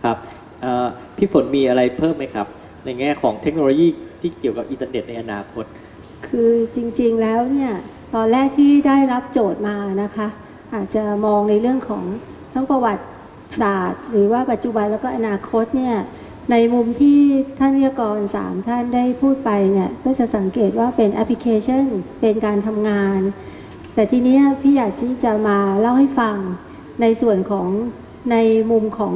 ครับพี่ฝนมีอะไรเพิ่มไหมครับในแง่ของเทคโนโลยีที่เกี่ยวกับอินเทอร์เน็ตในอนาคตคือจริงๆแล้วเนี่ยตอนแรกที่ได้รับโจทย์มานะคะอาจจะมองในเรื่องของทั้งประวัติศาสตร์หรือว่าปัจจุบันแล้วก็อนาคตเนี่ยในมุมที่ท่านวิทยากร3ท่านได้พูดไปเนี่ยก็จะสังเกตว่าเป็นแอปพลิเคชันเป็นการทำงานแต่ทีนี้พี่อยากที่จะมาเล่าให้ฟังในส่วนของในมุมของ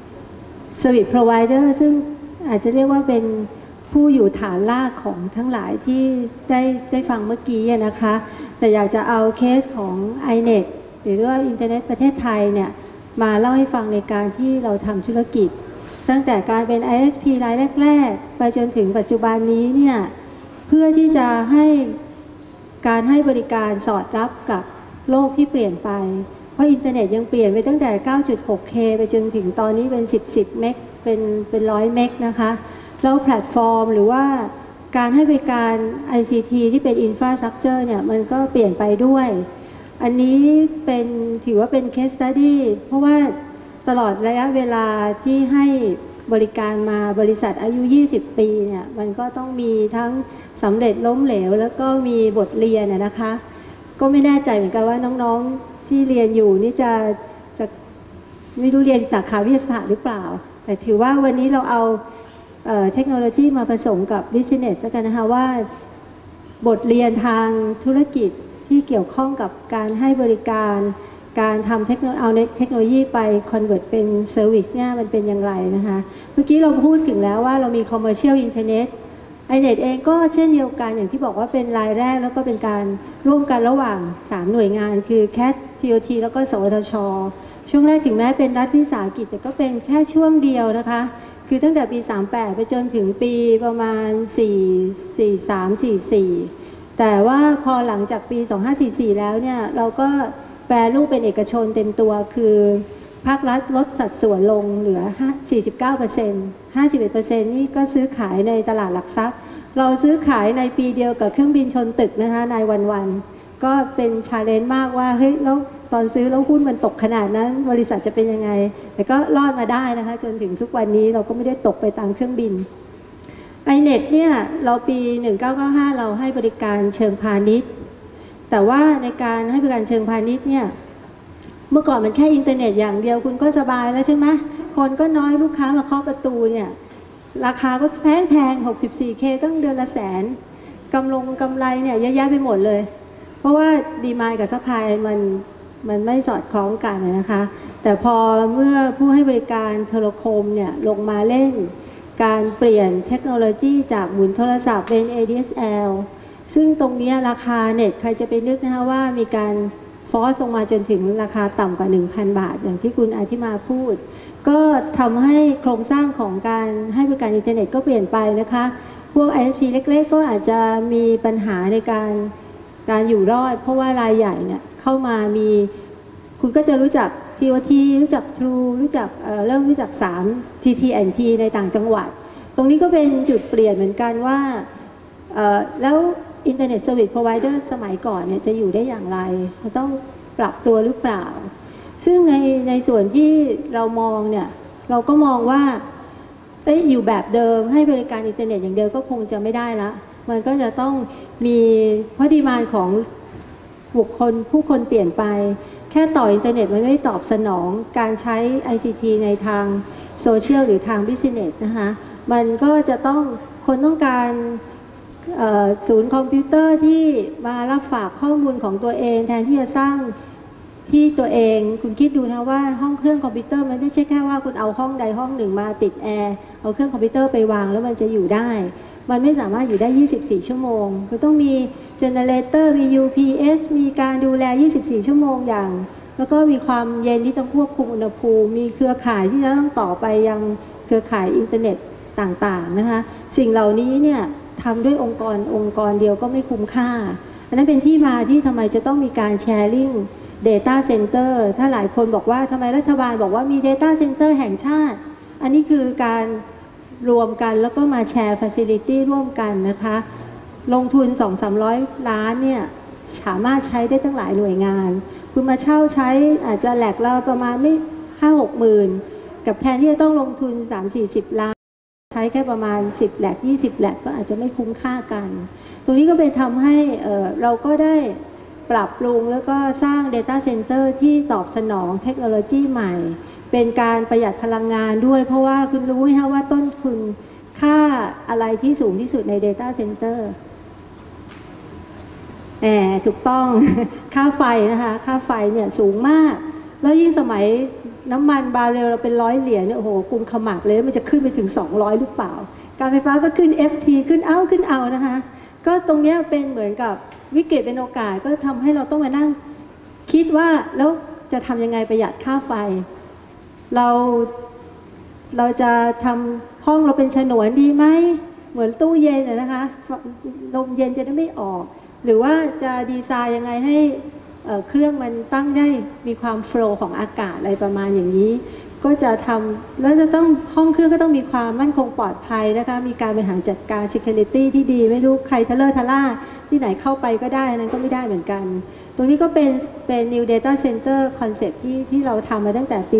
Service Provider ซึ่งอาจจะเรียกว่าเป็นผู้อยู่ฐานรากของทั้งหลายที่ได้ฟังเมื่อกี้นะคะแต่อยากจะเอาเคสของ iNet หรือว่าอินเทอร์เน็ตประเทศไทยเนี่ยมาเล่าให้ฟังในการที่เราทำธุรกิจตั้งแต่การเป็น ISP รายแรกๆไปจนถึงปัจจุบันนี้เนี่ยเพื่อที่จะให้การให้บริการสอดรับกับโลกที่เปลี่ยนไปเพราะอินเทอร์เน็ตยังเปลี่ยนไปตั้งแต่ 9.6K ไปจนถึงตอนนี้เป็น10เมกเป็น100 เมกนะคะแล้วแพลตฟอร์มหรือว่าการให้บริการ ICT ที่เป็น Infrastructure เนี่ยมันก็เปลี่ยนไปด้วยอันนี้ถือว่าเป็น case study เพราะว่าตลอดระยะเวลาที่ให้บริการมาบริษัทอายุ20ปีเนี่ยมันก็ต้องมีทั้งสำเร็จล้มเหลวแล้วก็มีบทเรียนนะคะก็ไม่แน่ใจเหมือนกันว่าน้องๆที่เรียนอยู่นี่จะไม่รู้เรียนจากคาวิทยาศาสตร์หรือเปล่าแต่ถือว่าวันนี้เราเอาเทคโนโลยีมาผสมกับ business แล้วกันนะคะว่าบทเรียนทางธุรกิจที่เกี่ยวข้องกับการให้บริการการทำเอาเทคโนโลยีไป convert เป็น service เนี่ยมันเป็นอย่างไรนะคะเมื่อกี้เราพูดถึงแล้วว่าเรามี commercial internet iNet เองก็เช่นเดียวกันอย่างที่บอกว่าเป็นรายแรกแล้วก็เป็นการร่วมกันระหว่าง3หน่วยงานคือ CAT TOT แล้วก็สวทช.ช่วงแรกถึงแม้เป็นรัฐวิสาหกิจแต่ก็เป็นแค่ช่วงเดียวนะคะคือตั้งแต่ปี38ไปจนถึงปีประมาณ43-44แต่ว่าพอหลังจากปี2544แล้วเนี่ยเราก็แปรรูปเป็นเอกชนเต็มตัวคือภาครัฐลดสัดส่วนลงเหลือ 49% 51% นี่ก็ซื้อขายในตลาดหลักทรัพย์เราซื้อขายในปีเดียวกับเครื่องบินชนตึกนะคะนายวันก็เป็นชาเลนจ์มากว่าเฮ้ยแล้วตอนซื้อแล้วหุ้นมันตกขนาดนั้นบริษัทจะเป็นยังไงแต่ก็รอดมาได้นะคะจนถึงทุกวันนี้เราก็ไม่ได้ตกไปตามเครื่องบิน iNet เนี่ยเราปี1995เราให้บริการเชิงพาณิชย์แต่ว่าในการให้บริการเชิงพาณิชย์เนี่ยเมื่อก่อนมันแค่อินเทอร์เน็ตอย่างเดียวคุณก็สบายแล้วใช่ไหมคนก็น้อยลูกค้ามาเคาะประตูเนี่ยราคาก็แพง 64K ตั้งเดือนละ100,000กำไรเนี่ยเยอะแยะไปหมดเลยเพราะว่าดีมานด์กับซัพพลายมันไม่สอดคล้องกันนะคะแต่พอเมื่อผู้ให้บริการโทรคมเนี่ยลงมาเล่นการเปลี่ยนเทคโนโลยีจากหมุนโทรศัพท์เป็น ADSL ซึ่งตรงนี้ราคาเน็ตใครจะไปนึกนะคะว่ามีการฟอสลงมาจนถึงราคาต่ำกว่า 1,000 บาทอย่างที่คุณอาทิมาพูดก็ทำให้โครงสร้างของการให้บริการอินเทอร์เน็ตก็เปลี่ยนไปนะคะพวก ISP เล็กๆก็อาจจะมีปัญหาในการอยู่รอดเพราะว่ารายใหญ่เนี่ยเข้ามามีคุณก็จะรู้จัก TOT รู้จัก True รู้จักเริ่มรู้จัก3 TT&T ในต่างจังหวัดตรงนี้ก็เป็นจุดเปลี่ยนเหมือนกันว่าแล้วอินเทอร์เน็ตเซอร์วิสพรอไวเดอร์สมัยก่อนเนี่ยจะอยู่ได้อย่างไรเราต้องปรับตัวหรือเปล่าซึ่งในส่วนที่เรามองเนี่ยเราก็มองว่าอยู่แบบเดิมให้บริการอินเทอร์เน็ตอย่างเดียวก็คงจะไม่ได้ละมันก็จะต้องมีเพราะดีมานด์ของผู้คนเปลี่ยนไปแค่ต่ออินเทอร์เน็ตมันไม่ตอบสนองการใช้ ICT ในทางโซเชียลหรือทางบิสเนสนะคะมันก็จะคนต้องการศูนย์คอมพิวเตอร์ที่มารับฝากข้อมูลของตัวเองแทนที่จะสร้างที่ตัวเองคุณคิดดูนะว่าห้องเครื่องคอมพิวเตอร์มันไม่ใช่แค่ว่าคุณเอาห้องใดห้องหนึ่งมาติดแอร์เอาเครื่องคอมพิวเตอร์ไปวางแล้วมันจะอยู่ได้มันไม่สามารถอยู่ได้24ชั่วโมงคุณต้องมีเจเนเรเตอร์มี UPS มีการดูแล24ชั่วโมงอย่างแล้วก็มีความเย็นที่ต้องควบคุมอุณหภูมิมีเครือข่ายที่จะต้องต่อไปยังเครือข่ายอินเทอร์เน็ตต่างๆนะคะสิ่งเหล่านี้เนี่ยทำด้วยองค์กรเดียวก็ไม่คุ้มค่าอันนั้นเป็นที่มาที่ทำไมจะต้องมีการแชร์ลิง Data Center ถ้าหลายคนบอกว่าทำไมรัฐบาลบอกว่ามี Data Center แห่งชาติอันนี้คือการรวมกันแล้วก็มาแชร์ Facility ร่วมกันนะคะลงทุน 200-300 ล้านเนี่ยสามารถใช้ได้ตั้งหลายหน่วยงานคุณมาเช่าใช้อาจจะแหลกเราประมาณไม่ 5-6 หมื่นกับแทนที่จะต้องลงทุน 3-40 ล้านใช้แค่ประมาณ10แลก20แลกก็อาจจะไม่คุ้มค่ากันตรงนี้ก็ไปทำให้เราก็ได้ปรับปรุงแล้วก็สร้าง Data Center ที่ตอบสนองเทคโนโลยีใหม่เป็นการประหยัดพลังงานด้วยเพราะว่าคุณรู้ไหมคะว่าต้นทุนค่าอะไรที่สูงที่สุดใน Data Center ถูกต้อง ค่าไฟนะคะค่าไฟเนี่ยสูงมากแล้วยิ่งสมัยน้ำมันบาร์เรลเราเป็น100 เหรียญเนี่ยโอ้โหกุมขมับเลยมันจะขึ้นไปถึง200หรือเปล่าการไฟฟ้าก็ขึ้น FT ขึ้นเอานะคะก็ตรงนี้เป็นเหมือนกับวิกฤตเป็นโอกาสก็ทำให้เราต้องมานั่งคิดว่าแล้วจะทำยังไงประหยัดค่าไฟเราจะทำห้องเราเป็นฉนวนดีไหมเหมือนตู้เย็นนะคะลมเย็นจะได้ไม่ออกหรือว่าจะดีไซน์ยังไงให้เครื่องมันตั้งได้มีความโฟลว์ของอากาศอะไรประมาณอย่างนี้ก็จะทำแล้วจะต้องห้องเครื่องก็ต้องมีความมั่นคงปลอดภัยนะคะมีการบริหารจัดการ security ที่ดีไม่รู้ใครทะเลาะทะล่าที่ไหนเข้าไปก็ได้นั้นก็ไม่ได้เหมือนกันตรงนี้ก็เป็น new data center concept ที่เราทำมาตั้งแต่ปี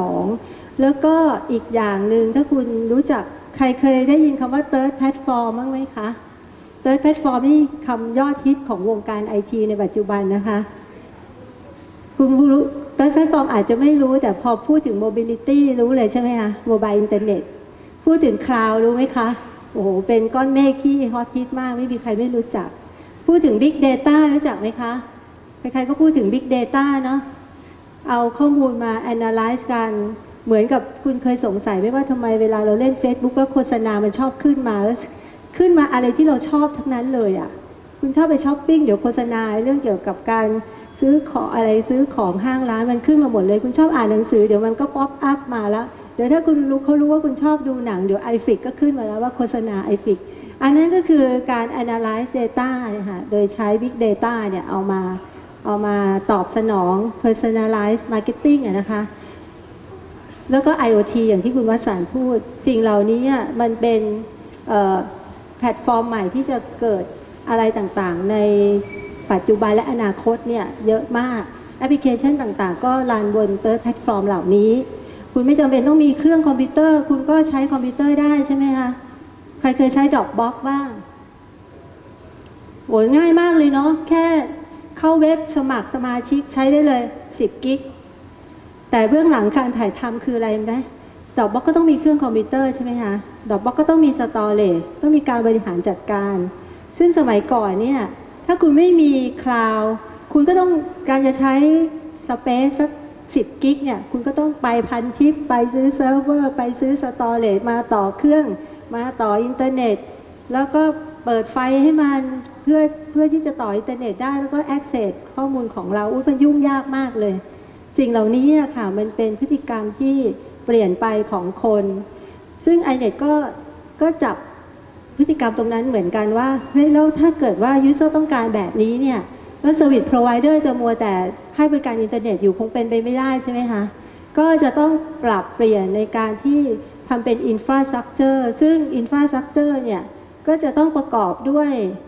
12แล้วก็อีกอย่างหนึ่งถ้าคุณรู้จักใครเคยได้ยินคำว่า third platform บ้างไหมคะ third platform นี่คำยอดฮิตของวงการ IT ในปัจจุบันนะคะคุณรู้third platformอาจจะไม่รู้แต่พอพูดถึง mobility รู้เลยใช่ไหมคะ mobile internet พูดถึง cloud รู้ไหมคะโอ้โหเป็นก้อนเมฆที่ฮอตฮิตมากไม่มีใครไม่รู้จักพูดถึง big data รู้จักไหมคะใครๆก็พูดถึง big data เนาะเอาข้อมูลมา analyze กันเหมือนกับคุณเคยสงสัยไหมว่าทำไมเวลาเราเล่น Facebook แล้วโฆษณามันชอบขึ้นมาแล้วขึ้นมาอะไรที่เราชอบทั้งนั้นเลยอ่ะคุณชอบไปช้อปปิ้งเดี๋ยวโฆษณาเรื่องเกี่ยวกับการซื้อของอะไรซื้อของห้างร้านมันขึ้นมาหมดเลยคุณชอบอ่านหนังสือเดี๋ยวมันก็ป๊อปอัพมาแล้วเดี๋ยวถ้าคุณรู้เขารู้ว่าคุณชอบดูหนังเดี๋ยว iFlix ก็ขึ้นมาแล้วว่าโฆษณา iFlix อันนั้นก็คือการ analyze data นะคะโดยใช้ big data เนี่ยเอามาตอบสนอง personalize marketing นะคะแล้วก็ IoT อย่างที่คุณวสันต์พูดสิ่งเหล่านี้มันเป็นแพลตฟอร์มใหม่ที่จะเกิดอะไรต่างๆในปัจจุบันและอนาคตเนี่ยเยอะมากแอปพลิเคชันต่างๆก็รันบน third platform เหล่านี้คุณไม่จำเป็นต้องมีเครื่องคอมพิวเตอร์คุณก็ใช้คอมพิวเตอร์ได้ใช่ไหมคะใครเคยใช้ Dropbox บ้างโหง่ายมากเลยเนาะแค่เข้าเว็บสมัครสมาชิกใช้ได้เลย10 กิกแต่เบื้องหลังการถ่ายทำคืออะไรไหม Dropbox ก็ต้องมีเครื่องคอมพิวเตอร์ใช่ไหมคะ Dropbox ก็ต้องมี storage ต้องมีการบริหารจัดการซึ่งสมัยก่อนเนี่ยถ้าคุณไม่มีคลาวด์คุณก็ต้องการจะใช้สเปซสัก10 กิกเนี่ยคุณก็ต้องไปพันทิปไปซื้อเซิร์ฟเวอร์ไปซื้อสตอเรจมาต่อเครื่องมาต่ออินเทอร์เน็ตแล้วก็เปิดไฟให้มันเพื่อที่จะต่ออินเทอร์เน็ตได้แล้วก็ access ข้อมูลของเรามันยุ่งยากมากเลยสิ่งเหล่านี้ค่ะมันเป็นพฤติกรรมที่เปลี่ยนไปของคนซึ่ง iNet ก็จับพฤติกรรมตรงนั้นเหมือนกันว่าเฮ้ยแล้วถ้าเกิดว่า user ต้องการแบบนี้เนี่ยแล้ว service provider จะมัวแต่ให้บริการอินเทอร์เน็ตอยู่คงเป็นไปไม่ได้ใช่ไหมคะก็จะต้องปรับเปลี่ยนในการที่ทำเป็น infrastructure ซึ่ง infrastructure เนี่ยก็จะต้องประกอบด้วย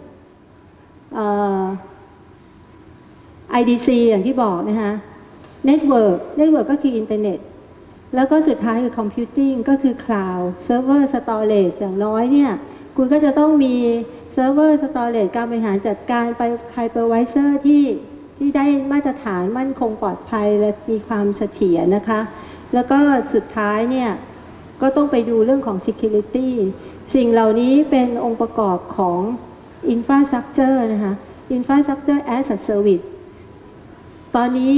IDC อย่างที่บอกนะคะ network ก็คืออินเทอร์เน็ตแล้วก็สุดท้ายคือ computing ก็คือ cloud server storage อย่างน้อยเนี่ยคุณก็จะต้องมีเซิร์ฟเวอร์สตอเรจการบริหารจัดการไปไฮเปอร์ไวเซอร์ที่ได้มาตรฐานมั่นคงปลอดภัยและมีความเสถียรนะคะแล้วก็สุดท้ายเนี่ยก็ต้องไปดูเรื่องของ security สิ่งเหล่านี้เป็นองค์ประกอบของ infrastructure นะคะ infrastructure as a service ตอนนี้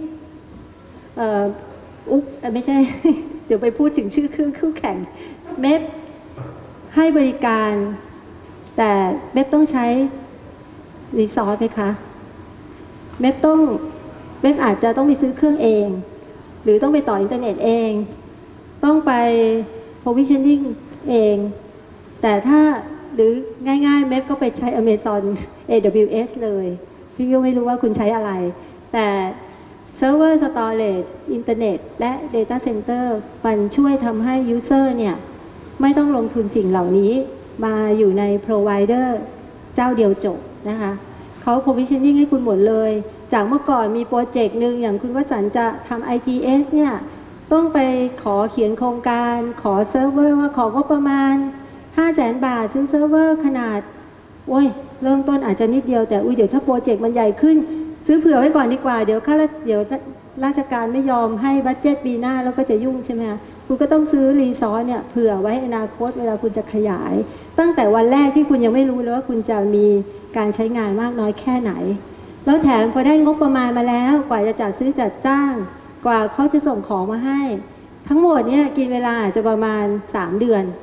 ไม่ใช่ เดี๋ยวไปพูดถึงชื่อเครื่องคู่แข่งเมฟให้บริการแต่เมฟต้องใช้รีซอสไหมคะเมฟอาจจะต้องไปซื้อเครื่องเองหรือต้องไปต่ออินเทอร์เน็ตเองต้องไป provisioning เองแต่ถ้าหรือง่ายๆเมฟก็ไปใช้ Amazon AWS เลยพี่ก็ไม่รู้ว่าคุณใช้อะไรแต่ Server Storage อินเทอร์เน็ตและ Data Center มันช่วยทำให้ User เนี่ยไม่ต้องลงทุนสิ่งเหล่านี้มาอยู่ใน provider เจ้าเดียวจบนะคะเขา provisioning ให้คุณหมดเลยจากเมื่อก่อนมีโปรเจกต์หนึ่งอย่างคุณวสันต์จะทำ ITS เนี่ยต้องไปขอเขียนโครงการขอเซิร์ฟเวอร์ว่าของบประมาณ 500,000 บาทซื้อเซิร์ฟเวอร์ขนาดโอ้ยเริ่มต้นอาจจะนิดเดียวแต่เดี๋ยวถ้าโปรเจกต์มันใหญ่ขึ้นซื้อเผื่อไว้ก่อนดีกว่าเดี๋ยวราชการไม่ยอมให้บัดเจ็ตปีหน้าแล้วก็จะยุ่งใช่ไหมคะคุณก็ต้องซื้อรีซอสเนี่ยเผื่อไว้อนาคตเวลาคุณจะขยายตั้งแต่วันแรกที่คุณยังไม่รู้เลยว่าคุณจะมีการใช้งานมากน้อยแค่ไหนแล้วแถมพอได้งบประมาณมาแล้วกว่าจะจัดซื้อจัดจ้างกว่าเขาจะส่งของมาให้ทั้งหมดเนี่ยกินเวลาจะประมาณ3 เดือน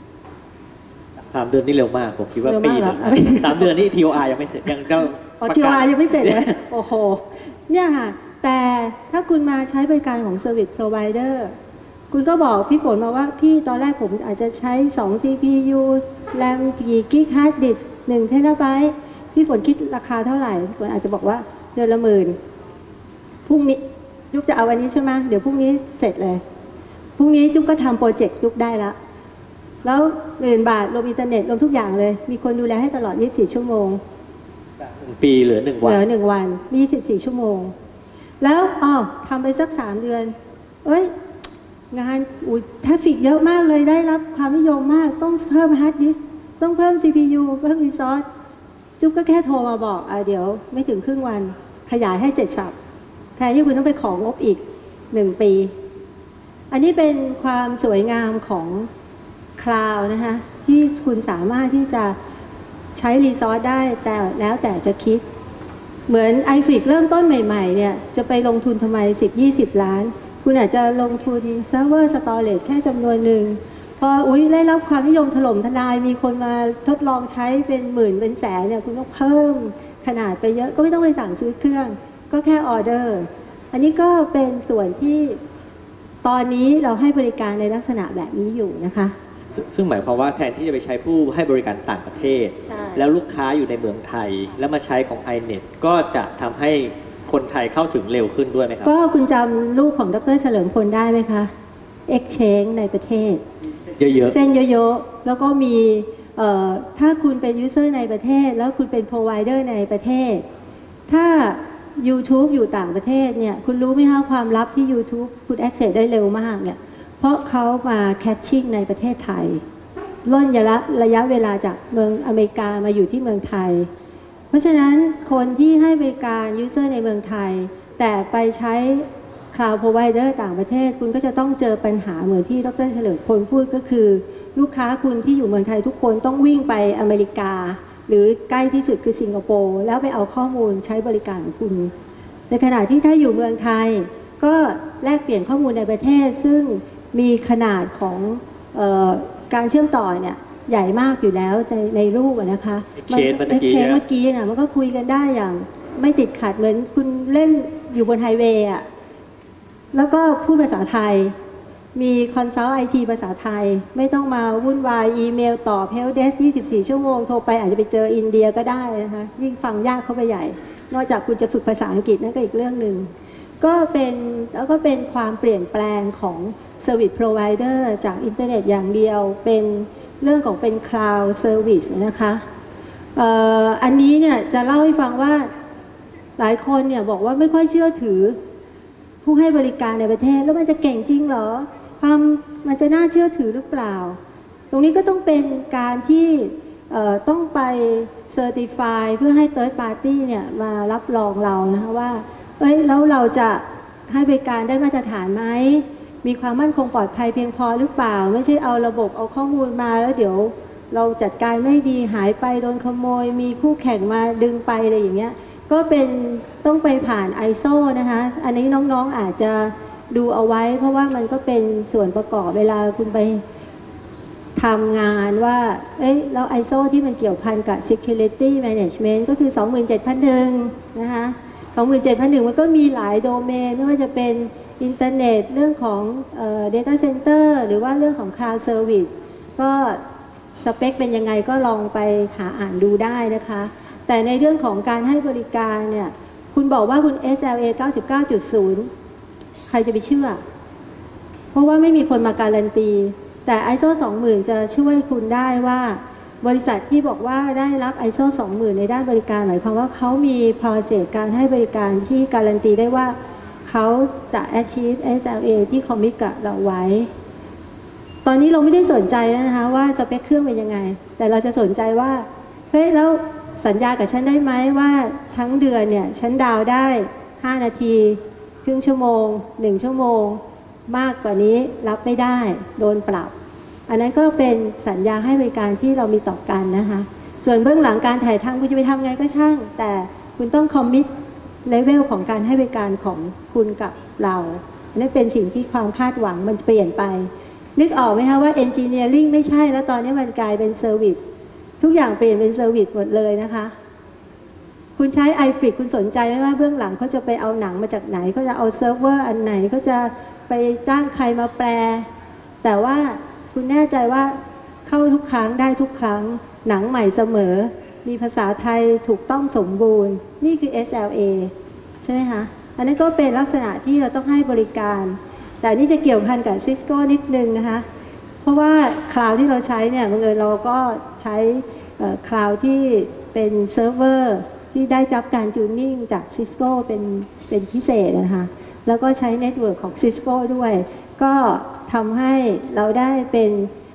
3 เดือนนี่เร็วมากผมคิดว่าปีนึง3 เดือนนี่ TOR ยังไม่เสร็จยังก็ TOR ยังไม่เสร็จเลยโอ้โหเนี่ยค่ะแต่ถ้าคุณมาใช้บริการของ Service Provider คุณก็บอกพี่ฝนมาว่าพี่ตอนแรกผมอาจจะใช้2 CPU แรมกี่กิกฮาร์ดดิสก์1 เทราไบต์พี่ฝนคิดราคาเท่าไหร่พี่ฝนอาจจะบอกว่าเดือนละ10,000พรุ่งนี้จุ๊บจะเอาวันนี้ใช่ไหมเดี๋ยวพรุ่งนี้เสร็จเลยพรุ่งนี้จุ๊บก็ทำโปรเจกต์จุ๊บได้แล้ว10,000 บาทรวมอินเทอร์เน็ตรวมทุกอย่างเลยมีคนดูแลให้ตลอด24 ชั่วโมง 1 ปีเหลือ1 วันเหลือ1 วันมี14 ชั่วโมงแล้วทำไปสัก3 เดือนงานทราฟฟิกเยอะมากเลยได้รับความนิยมมากต้องเพิ่มฮาร์ดดิสก์ต้องเพิ่ม CPU เพิ่มรีซอสจุ๊บก็แค่โทรมาบอกเดี๋ยวไม่ถึงครึ่งวันขยายให้เสร็จสับแทนที่คุณต้องไปของงบอีก1 ปีอันนี้เป็นความสวยงามของคลาวด์นะคะที่คุณสามารถที่จะใช้รีซอสได้แต่แล้วแต่จะคิดเหมือน iFlix เริ่มต้นใหม่ๆเนี่ยจะไปลงทุนทำไม10-20 ล้านคุณอาจจะลงทุนเซิร์ฟเวอร์สตอเรจแค่จำนวนหนึ่งพอได้รับความนิยมถล่มทลายมีคนมาทดลองใช้เป็นหมื่นเป็นแสนเนี่ยคุณก็เพิ่มขนาดไปเยอะก็ไม่ต้องไปสั่งซื้อเครื่องก็แค่ออเดอร์อันนี้ก็เป็นส่วนที่ตอนนี้เราให้บริการในลักษณะแบบนี้อยู่นะคะซึ่งหมายความว่าแทนที่จะไปใช้ผู้ให้บริการต่างประเทศแล้วลูกค้าอยู่ในเมืองไทยแล้วมาใช้ของ iNet ก็จะทำให้คนไทยเข้าถึงเร็วขึ้นด้วยไหมครับก็คุณจำรูปของดร.เฉลิมพลได้ไหมคะ Exchange ในประเทศเยอะๆเส้นเยอะๆแล้วก็มีถ้าคุณเป็น User ในประเทศแล้วคุณเป็น Provider ในประเทศถ้า YouTube อยู่ต่างประเทศเนี่ยคุณรู้ไหมคะความลับที่ YouTube คุณ Access ได้เร็วมากเนี่ยเพราะเขามาแคชชิ่งในประเทศไทยล่นระยะเวลาจากเมืองอเมริกามาอยู่ที่เมืองไทยเพราะฉะนั้นคนที่ให้บริการ User ในเมืองไทยแต่ไปใช้ Cloud Provider ต่างประเทศคุณก็จะต้องเจอปัญหาเหมือนที่ดร.เฉลิมพลพูดก็คือลูกค้าคุณที่อยู่เมืองไทยทุกคนต้องวิ่งไปอเมริกาหรือใกล้ที่สุดคือสิงคโปร์แล้วไปเอาข้อมูลใช้บริการของคุณในขณะที่ถ้าอยู่เมืองไทยก็แลกเปลี่ยนข้อมูลในประเทศซึ่งมีขนาดของการเชื่อมต่อเนี่ยใหญ่มากอยู่แล้วในรูปนะคะ Exchange เมื่อกี้นะมันก็คุยกันได้อย่างไม่ติดขัดเหมือนคุณเล่นอยู่บนไฮเวย์อ่ะแล้วก็พูดภาษาไทยมีคอนซัลท์ไอทีภาษาไทยไม่ต้องมาวุ่นวายอีเมลตอบเฮลป์เดสก์24 ชั่วโมงโทรไปอาจจะไปเจออินเดียก็ได้นะคะยิ่งฟังยากเข้าไปใหญ่นอกจากคุณจะฝึกภาษาอังกฤษนั่นก็อีกเรื่องหนึ่งก็เป็นความเปลี่ยนแปลงของService Provider จากอินเทอร์เน็ตอย่างเดียวเป็นเรื่องของเป็น Cloud Service นะคะอันนี้เนี่ยจะเล่าให้ฟังว่าหลายคนเนี่ยบอกว่าไม่ค่อยเชื่อถือผู้ให้บริการในประเทศแล้วมันจะเก่งจริงเหรอมันจะน่าเชื่อถือหรือเปล่าตรงนี้ก็ต้องเป็นการที่ต้องไป Certify เพื่อให้ Third Party เนี่ยมารับรองเรานะคะว่าแล้วเราจะให้บริการได้มาตรฐานไหมมีความมั่นคงปลอดภัยเพียงพอหรือเปล่าไม่ใช่เอาระบบเอาข้อมูลมาแล้วเดี๋ยวเราจัดการไม่ดีหายไปโดนขโมยมีคู่แข่งมาดึงไปอะไรอย่างเงี้ยก็เป็นต้องไปผ่าน ISO นะคะอันนี้น้องๆอาจจะดูเอาไว้เพราะว่ามันก็เป็นส่วนประกอบเวลาคุณไปทำงานว่าแล้ว ISO ที่มันเกี่ยวพันกับ Security Management ก็คือ 27001 นะคะ27001 มันก็มีหลายโดเมนไม่ว่าจะเป็นอินเทอร์เน็ตเรื่องของData Center หรือว่าเรื่องของ Cloud Service ก็สเปคเป็นยังไงก็ลองไปหาอ่านดูได้นะคะแต่ในเรื่องของการให้บริการเนี่ยคุณบอกว่าคุณ SLA 99.0 ใครจะไปเชื่อเพราะว่าไม่มีคนมาการันตีแต่ ISO 20,000 จะช่วยคุณได้ว่าบริษัทที่บอกว่าได้รับ ISO 20,000 ในด้านบริการหมายความว่าเขามี process การให้บริการที่การันตีได้ว่าเขาจะ achieve SLA ที่คอมมิตกับเราไว้ ตอนนี้เราไม่ได้สนใจแล้วนะคะว่าสเปคเครื่องเป็นยังไงแต่เราจะสนใจว่าเฮ้ยแล้วสัญญากับฉันได้ไหมว่าทั้งเดือนเนี่ยฉันดาวได้5 นาทีครึ่งชั่วโมง1 ชั่วโมงมากกว่านี้รับไม่ได้โดนปรับอันนั้นก็เป็นสัญญาให้บริการที่เรามีต่อกันนะคะส่วนเบื้องหลังการถ่ายทำคุณจะไปทำไงก็ช่างแต่คุณต้องคอมมิตเลเวลของการให้บริการของคุณกับเราอันนี้เป็นสิ่งที่ความคาดหวังมันเปลี่ยนไปนึกออกไหมคะว่า Engineering ไม่ใช่แล้วตอนนี้มันกลายเป็น Service ทุกอย่างเปลี่ยนเป็น Service หมดเลยนะคะคุณใช้ iFlix คุณสนใจไหมว่าเบื้องหลังเขาจะไปเอาหนังมาจากไหนเขาจะเอาเซิร์ฟเวอร์อันไหนเขาจะไปจ้างใครมาแปลแต่ว่าคุณแน่ใจว่าเข้าทุกครั้งได้ทุกครั้งหนังใหม่เสมอมีภาษาไทยถูกต้องสมบูรณ์นี่คือ SLA ใช่ไหมคะอันนั้นก็เป็นลักษณะที่เราต้องให้บริการแต่นี่จะเกี่ยวพันกับ Cisco นิดนึงนะคะเพราะว่าคลาวด์ที่เราใช้เนี่ยบังเอิญเราก็ใช้คลาวด์ที่เป็นเซิร์ฟเวอร์ที่ได้รับการจูนนิ่งจาก Cisco เป็นพิเศษนะคะแล้วก็ใช้เน็ตเวิร์กของ Cisco ด้วยก็ทำให้เราได้เป็น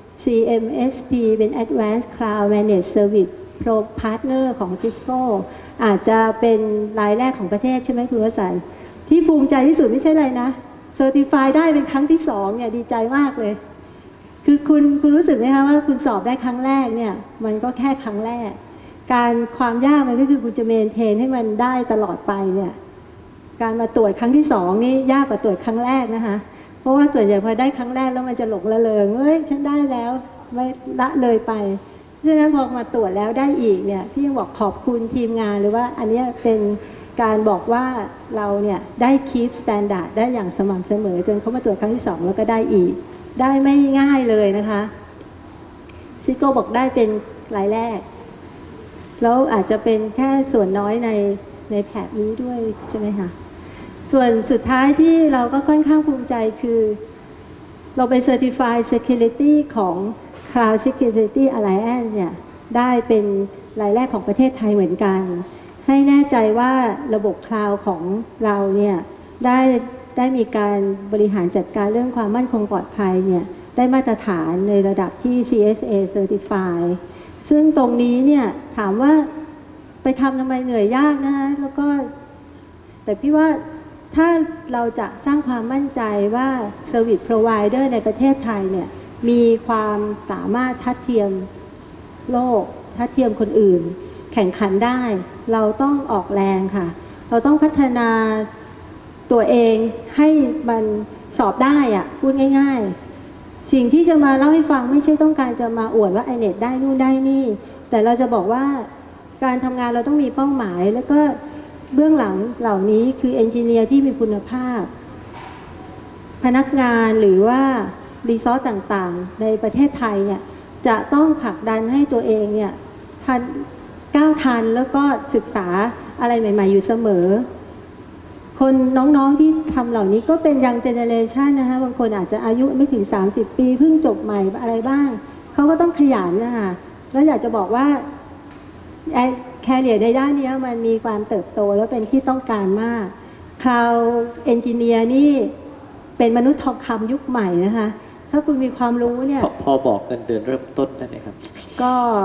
CMSP เป็น Advanced Cloud Managed Service Pro Partner ของ Cisco อาจจะเป็นรายแรกของประเทศใช่ไหมคุณวสันต์ที่ภูมิใจที่สุดไม่ใช่อะไรนะเซอร์ติฟายได้เป็นครั้งที่2เนี่ยดีใจมากเลยคือคุณรู้สึกไหมคะว่าคุณสอบได้ครั้งแรกเนี่ยมันก็แค่ครั้งแรกการความยากมันก็คือคุณจะเมนเทนให้มันได้ตลอดไปเนี่ยการมาตรวจครั้งที่2นี่ยากกว่าตรวจครั้งแรกนะคะเพราะว่าส่วนใหญ่พอได้ครั้งแรกแล้วมันจะหลงระเริงเฮ้ยฉันได้แล้วไม่ละเลยไปฉะนั้นพอมาตรวจแล้วได้อีกเนี่ยพี่ยังบอกขอบคุณทีมงานหรือว่าอันนี้เป็นการบอกว่าเราเนี่ยได้ keep standard ได้อย่างสม่ำเสมอจนเขามาตรวจครั้งที่2แล้วก็ได้อีกได้ไม่ง่ายเลยนะคะซิโก้บอกได้เป็นรายแรกแล้วอาจจะเป็นแค่ส่วนน้อยในแถบนี้ด้วยใช่ไหมคะส่วนสุดท้ายที่เราก็ค่อนข้างภูมิใจคือเราไป Certified Security ของ Cloud Security Alliance เนี่ยได้เป็นรายแรกของประเทศไทยเหมือนกันให้แน่ใจว่าระบบคลาวด์ของเราเนี่ยได้มีการบริหารจัดการเรื่องความมั่นคงปลอดภัยเนี่ยได้มาตรฐานในระดับที่ CSA Certify ซึ่งตรงนี้เนี่ยถามว่าไปทำไมเหนื่อยยากนะคะแล้วก็แต่พี่ว่าถ้าเราจะสร้างความมั่นใจว่า Service Provider ในประเทศไทยเนี่ยมีความสามารถทัดเทียมโลกทัดเทียมคนอื่นแข่งขันได้เราต้องออกแรงค่ะเราต้องพัฒนาตัวเองให้มันสอบได้อะพูดง่ายๆสิ่งที่จะมาเล่าให้ฟังไม่ใช่ต้องการจะมาอวดว่า iNet ได้นู่นได้นี่แต่เราจะบอกว่าการทำงานเราต้องมีเป้าหมายแล้วก็เบื้องหลังเหล่านี้คือเอนจิเนียร์ที่มีคุณภาพพนักงานหรือว่ารีซอสต่างๆในประเทศไทยเนี่ยจะต้องผลักดันให้ตัวเองเนี่ยก้าวทันแล้วก็ศึกษาอะไรใหม่ๆอยู่เสมอคนน้องๆที่ทำเหล่านี้ก็เป็นยังเจเนเรชันนะคะบางคนอาจจะอายุไม่ถึง30 ปีเพิ่งจบใหม่อะไรบ้างเขาก็ต้องขยันนะคะแล้วอยากจะบอกว่าแคเรียร์ในด้านนี้มันมีความเติบโตแล้วเป็นที่ต้องการมาก Cloud Engineer นี่เป็นมนุษย์ทองคำยุคใหม่นะคะถ้าคุณมีความรู้เนี่ยพอบอกเงินเดือนเริ่มต้นได้ไหมครับก็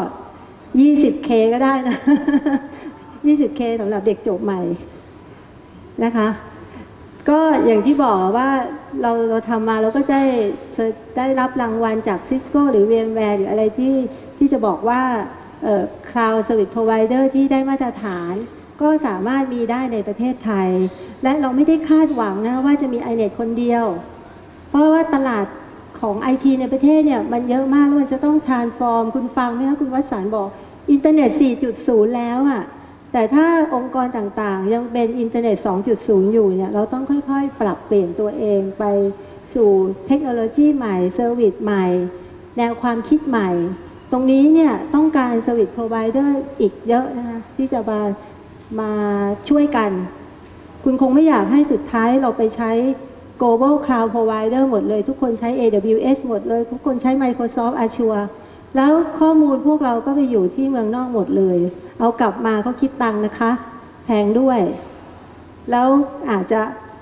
20K ก็ได้นะ 20K สำหรับเด็กจบใหม่นะคะก็อย่างที่บอกว่าเราทำมาเราก็ได้รับรางวัลจาก Cisco หรือ VMware หรืออะไรที่จะบอกว่าCloud Service Provider ที่ได้มาตรฐานก็สามารถมีได้ในประเทศไทยและเราไม่ได้คาดหวังนะว่าจะมี iNet คนเดียวเพราะว่าตลาดของ IT ในประเทศเนี่ยมันเยอะมากแล้วมันจะต้อง transform คุณฟังไหมคะคุณวสันต์บอกอินเทอร์เน็ต 4.0 แล้วอ่ะแต่ถ้าองค์กรต่างๆยังเป็นอินเทอร์เน็ต 2.0 อยู่เนี่ยเราต้องค่อยๆปรับเปลี่ยนตัวเองไปสู่เทคโนโลยีใหม่เซอร์วิสใหม่แนวความคิดใหม่ตรงนี้เนี่ยต้องการ Service Provider อีกเยอะนะคะที่จะมาช่วยกันคุณคงไม่อยากให้สุดท้ายเราไปใช้ Global Cloud Provider หมดเลยทุกคนใช้ AWS หมดเลยทุกคนใช้ Microsoft Azure แล้วข้อมูลพวกเราก็ไปอยู่ที่เมืองนอกหมดเลยเอากลับมาก็คิดตังค์นะคะแพงด้วยแล้วอาจจะ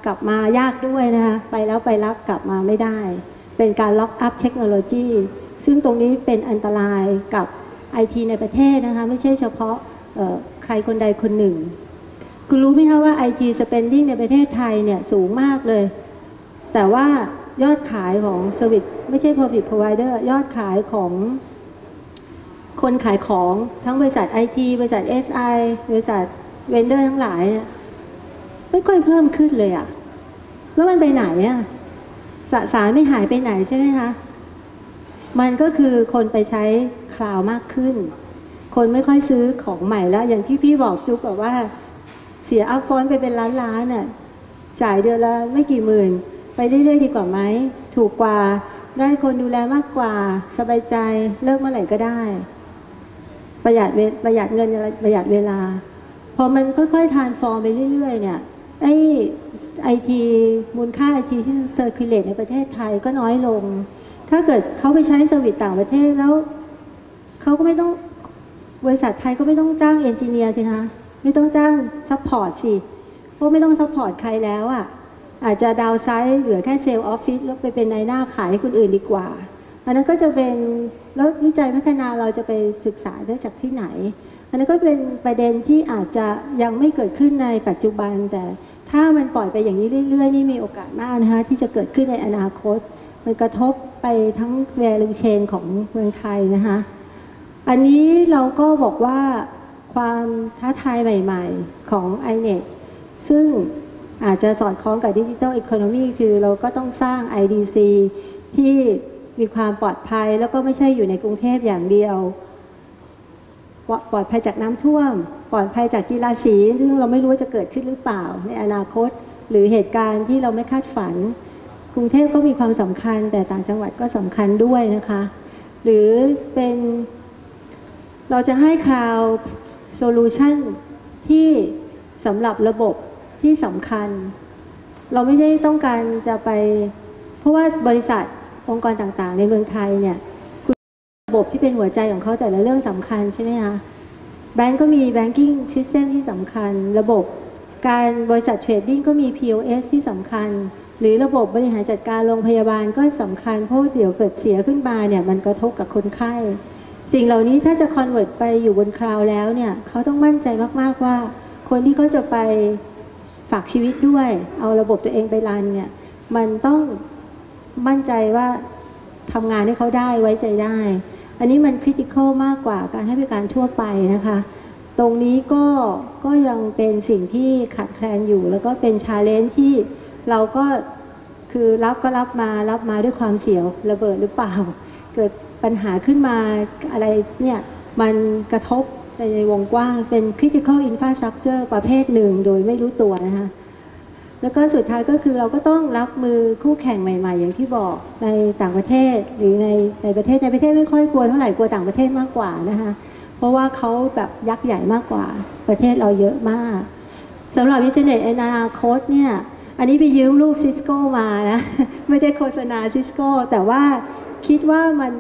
กลับมายากด้วยนะคะไปแล้วไปรับกลับมาไม่ได้เป็นการล็อกอัพเทคโนโลยีซึ่งตรงนี้เป็นอันตรายกับ IT ในประเทศนะคะไม่ใช่เฉพาะใครคนใดคนหนึ่งคุณรู้ไหมคะว่า IT spending ในประเทศไทยเนี่ยสูงมากเลยแต่ว่ายอดขายของ Service ไม่ใช่ Profit Provider ยอดขายของคนขายของทั้งบริษัท IT บริษัท SI บริษัทเวนเดอร์ทั้งหลายเนี่ยไม่ค่อยเพิ่มขึ้นเลยอะแล้วมันไปไหนอะสสารไม่หายไปไหนใช่ไหมคะมันก็คือคนไปใช้คลาวด์มากขึ้นคนไม่ค่อยซื้อของใหม่แล้วอย่างที่พี่บอกจุ๊บแบบว่าเสียอัพฟรอนต์ไปเป็นล้านน่ะจ่ายเดือนละไม่กี่หมื่นไปเรื่อยๆดีกว่าไหมถูกกว่าได้คนดูแลมากกว่าสบายใจเลิกเมื่อไหร่ก็ได้ประหยัดเงินประหยัดเวลาพอมันค่อยๆทรานส์ฟอร์มไปเรื่อยๆเนี่ยไอทีมูลค่าไอทีที่เซอร์คิลเลตในประเทศไทยก็น้อยลงถ้าเกิดเขาไปใช้เซอร์วิสต่างประเทศแล้วเขาก็ไม่ต้องบริษัทไทยก็ไม่ต้องจ้างเอนจิเนียร์สิคะไม่ต้องจ้างซัพพอร์ตสิเพราะไม่ต้องซัพพอร์ตใครแล้วอ่ะอาจจะดาวไซด์เหลือแค่เซลล์ออฟฟิศแล้วไปเป็นนายหน้าขายให้คนอื่นดีกว่าอันนั้นก็จะเป็นแล้ววิจัยพัฒนาเราจะไปศึกษาได้จากที่ไหนอันนั้นก็เป็นประเด็นที่อาจจะยังไม่เกิดขึ้นในปัจจุบันแต่ถ้ามันปล่อยไปอย่างนี้เรื่อยๆนี่มีโอกาสมากนะคะที่จะเกิดขึ้นในอนาคตมันกระทบไปทั้ง value chain ของเมืองไทยนะคะอันนี้เราก็บอกว่าความท้าทายใหม่ๆของ iNet ซึ่งอาจจะสอดคล้องกับ Digital Economy คือเราก็ต้องสร้าง IDC ที่มีความปลอดภัยแล้วก็ไม่ใช่อยู่ในกรุงเทพอย่างเดียวปลอดภัยจากน้ำท่วมปลอดภัยจากกีฬาสีซึ่งเราไม่รู้ว่าจะเกิดขึ้นหรือเปล่าในอนาคตหรือเหตุการณ์ที่เราไม่คาดฝันกรุงเทพก็มีความสำคัญแต่ต่างจังหวัดก็สำคัญด้วยนะคะหรือเป็นเราจะให้ Cloud Solution ที่สำหรับระบบที่สำคัญเราไม่ได้ต้องการจะไปเพราะว่าบริษัทองค์กรต่างๆในเมืองไทยเนี่ยระบบที่เป็นหัวใจของเขาแต่ละเรื่องสำคัญใช่ไหมคะแบงก์ก็มี banking system ที่สำคัญระบบการบริษัทเทรดดิ้งก็มี POS ที่สำคัญหรือระบบบริหารจัดการโรงพยาบาลก็สำคัญเพราะเดี๋ยวเกิดเสียขึ้นมาเนี่ยมันกระทบกับคนไข้สิ่งเหล่านี้ถ้าจะ convert ไปอยู่บนคลาวด์แล้วเนี่ยเขาต้องมั่นใจมากๆว่าคนที่เขาจะไปฝากชีวิตด้วยเอาระบบตัวเองไปรันเนี่ยมันต้องมั่นใจว่าทำงานให้เขาได้ไว้ใจได้อันนี้มันคริติคอลมากกว่าการให้บริการทั่วไปนะคะตรงนี้ก็ยังเป็นสิ่งที่ขาดแคลนอยู่แล้วก็เป็นชาเลนจ์ที่เราก็คือรับมาด้วยความเสี่ยงระเบิดหรือเปล่าเกิดปัญหาขึ้นมาอะไรเนี่ยมันกระทบในวงกว้างเป็น critical infrastructure ประเภทหนึ่งโดยไม่รู้ตัวนะคะแล้วก็สุดท้ายก็คือเราก็ต้องรับมือคู่แข่งใหม่ๆอย่างที่บอกในต่างประเทศหรือในประเทศไม่ค่อยกลัวเท่าไหร่กลัวต่างประเทศมากกว่านะคะเพราะว่าเขาแบบยักษ์ใหญ่มากกว่าประเทศเราเยอะมากสำหรับอินเทอร์เน็ตในอนาคตเนี่ยอันนี้ไปยืมรูปซิสโก้มานะไม่ได้โฆษณาซิสโก้แต่ว่าคิดว่ามัน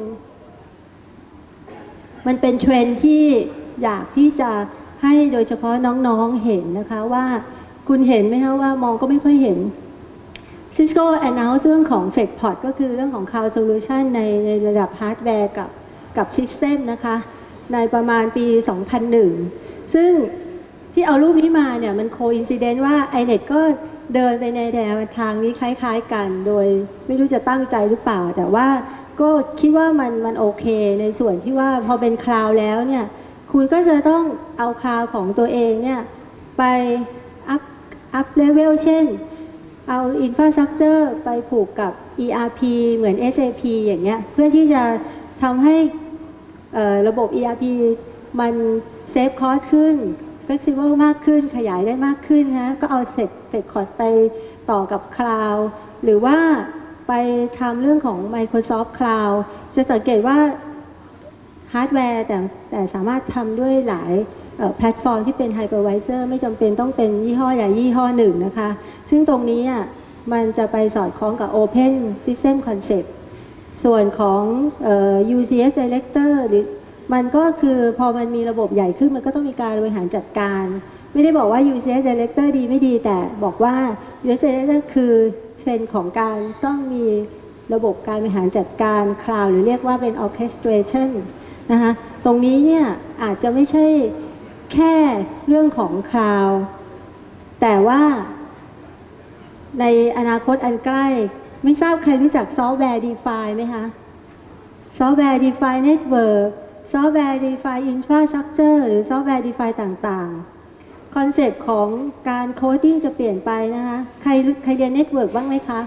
เป็นเทรนด์ที่อยากที่จะให้โดยเฉพาะน้องๆเห็นนะคะว่าคุณเห็นไหมคะว่ามองก็ไม่ค่อยเห็น Cisco announce เรื่องของ FlexPod ก็คือเรื่องของ Cloud Solution ในระดับฮาร์ดแวร์กับ System นะคะในประมาณปี 2001 ซึ่งที่เอารูปนี้มาเนี่ยมันโคอินซิเดนต์ว่า iNet ก็เดินไปในแนวทางนี้คล้ายๆกันโดยไม่รู้จะตั้งใจหรือเปล่าแต่ว่าก็คิดว่ามันโอเคในส่วนที่ว่าพอเป็นคลาวด์แล้วเนี่ยคุณก็จะต้องเอาคลาวด์ของตัวเองเนี่ยไปอัพเลเวลเช่นเอาอินฟราสตรัคเจอร์ไปผูกกับ ERP เหมือน SAP อย่างเงี้ยเพื่อที่จะทำให้ระบบ ERP มันเซฟคอสขึ้น flexible มากขึ้นขยายได้มากขึ้นนะก็เอาเฟกคอร์ดไปต่อกับคลาวด์หรือว่าไปทำเรื่องของ Microsoft Cloud จะสังเกตว่าฮาร์ดแวร์แต่สามารถทำด้วยหลายแพลตฟอร์มที่เป็น Hypervisor ไม่จำเป็นต้องเป็นยี่ห้อใหญ่ยี่ห้อหนึ่งนะคะซึ่งตรงนี้มันจะไปสอดคล้องกับ Open System Concept ส่วนของ UCS Director หรือมันก็คือพอมันมีระบบใหญ่ขึ้นมันก็ต้องมีการบริหารจัดการไม่ได้บอกว่า UCS Director ดีไม่ดีแต่บอกว่า UCS Director คือเทรนด์ของการต้องมีระบบการบริหารจัดการคลาวด์หรือเรียกว่าเป็น orchestration นะคะตรงนี้เนี่ยอาจจะไม่ใช่แค่เรื่องของคลาวด์แต่ว่าในอนาคตอันใกล้ไม่ทราบใครรู้จักซอฟต์แวร์ DeFi ไหมคะซอฟต์แวร์ DeFi Network ซอฟต์แวร์ DeFi Infrastructure หรือซอฟต์แวร์ DeFi ต่างๆคอนเซ็ปต์ของการโคดดิ้งจะเปลี่ยนไปนะคะใครเรียน Network บ้างไหมคะ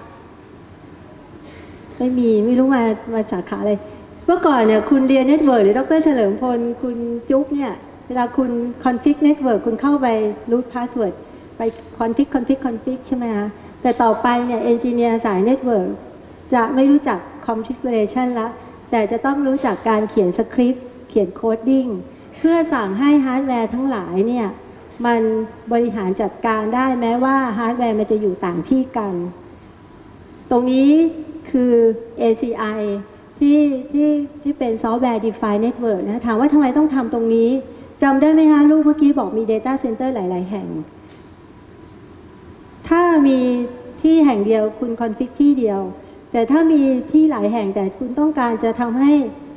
ไม่รู้มาสาขาอะไรเมื่อก่อนเนี่ยคุณเรียน Network หรือดร.เฉลิมพลคุณจุ๊บเนี่ยเวลาคุณ config network คุณเข้าไป root password ไป config ใช่ไหมคะแต่ต่อไปเนี่ย engineer สาย network จะไม่รู้จัก configuration ละแต่จะต้องรู้จักการเขียนสคริปต์เขียนโคดดิ้งเพื่อสั่งให้ฮาร์ดแวร์ทั้งหลายเนี่ยมันบริหารจัดการได้แม้ว่าฮาร์ดแวร์มันจะอยู่ต่างที่กันตรงนี้คือ ACI ที่เป็น Software Defined Network นะถามว่าทำไมต้องทำตรงนี้จำได้ไหมคะลูกเมื่อกี้บอกมี Data Center หลายๆแห่งถ้ามีที่แห่งเดียวคุณคอนฟิกที่เดียวแต่ถ้ามีที่หลายแห่งแต่คุณต้องการจะทำให้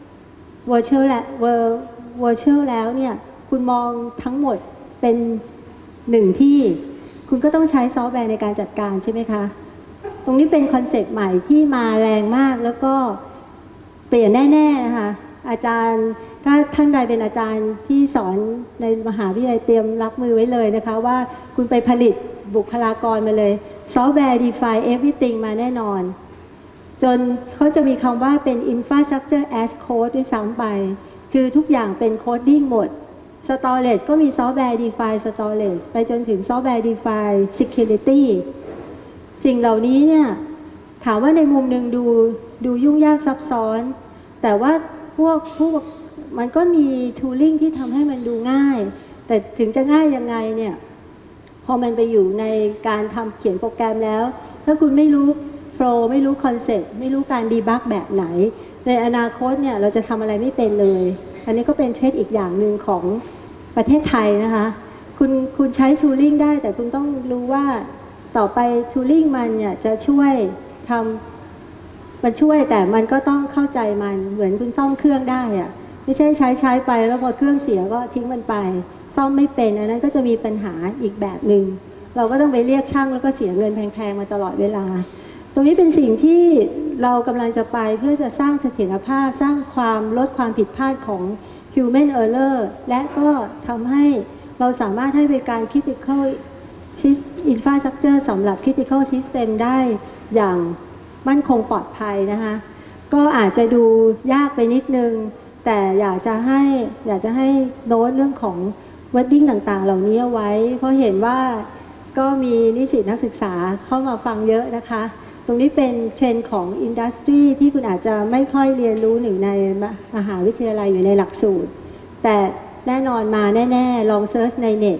virtual แล้วเนี่ยคุณมองทั้งหมดเป็นหนึ่งที่คุณก็ต้องใช้ซอฟต์แวร์ในการจัดการใช่ไหมคะตรงนี้เป็นคอนเซปต์ใหม่ที่มาแรงมากแล้วก็เปลี่ยนแน่ๆนะคะอาจารย์ถ้าท่านใดเป็นอาจารย์ที่สอนในมหาวิทยาลัยเตรียมรับมือไว้เลยนะคะว่าคุณไปผลิตบุคลากรมาเลยซอฟต์แวร์ Define Everything มาแน่นอนจนเขาจะมีคำว่าเป็น Infrastructure as Code ด้วยซ้ำไปคือทุกอย่างเป็นโคดดิ้งหมด Storage ก็มีซอฟต์แวร์ Define Storage ไปจนถึงซอฟต์แวร์ Define Security สิ่งเหล่านี้เนี่ยถามว่าในมุมหนึ่งดูยุ่งยากซับซ้อนแต่ว่าพวกมันก็มี tooling ที่ทำให้มันดูง่ายแต่ถึงจะง่ายยังไงเนี่ยพอมันไปอยู่ในการเขียนโปรแกรมแล้วถ้าคุณไม่รู้ flow ไม่รู้ concept ไม่รู้การ debug แบบไหนในอนาคตเนี่ยเราจะทำอะไรไม่เป็นเลยอันนี้ก็เป็นเทรดอีกอย่างหนึ่งของประเทศไทยนะคะคุณใช้ tooling ได้แต่คุณต้องรู้ว่าต่อไป tooling มันเนี่ยจะช่วยมันช่วยแต่มันก็ต้องเข้าใจมันเหมือนคุณซ่อมเครื่องได้อะไม่ใช่ใช้ไปแล้วพอเครื่องเสียก็ทิ้งมันไปซ่อมไม่เป็นอันนั้นก็จะมีปัญหาอีกแบบหนึ่งเราก็ต้องไปเรียกช่างแล้วก็เสียเงินแพงๆมาตลอดเวลาตรงนี้เป็นสิ่งที่เรากำลังจะไปเพื่อจะสร้างเสถียรภาพสร้างลดความผิดพลาดของ human error และก็ทำให้เราสามารถให้บริการ critical infrastructure สำหรับ critical system ได้อย่างมั่นคงปลอดภัยนะคะก็อาจจะดูยากไปนิดนึงแต่อยากจะให้โน้ตเรื่องของ wording ต่างๆเหล่านี้เอาไว้เพราะเห็นว่าก็มีนิสิตนักศึกษาเข้ามาฟังเยอะนะคะตรงนี้เป็นเทรนด์ของอินดัสทรีที่คุณอาจจะไม่ค่อยเรียนรู้หนึ่งในมหาวิทยาลัยอยู่ในหลักสูตรแต่แน่นอนมาแน่ๆลองเซิร์ชในเน็ต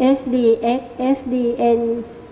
SDX SDN